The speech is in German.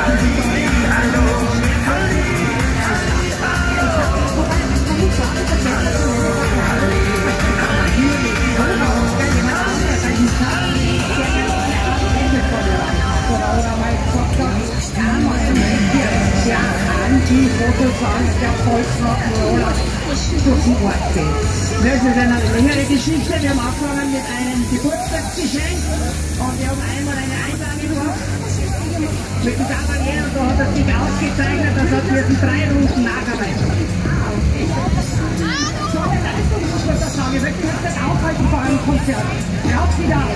Anti-Fototanz der Volksrock'n'Roller durch den Ort geht. Das ist eine längere Geschichte. Wir haben angefangen mit einem Geburtstagsgeschenk und wir haben einmal eine Einlage gemacht mit dem Kavalier und da hat er sich ausgezeichnet, das hat wir 3 Runden nacharbeiten. So eine Leistung muss man das sagen. Ich möchte jetzt nicht aufhalten vor einem Konzert. Rauf wieder auf!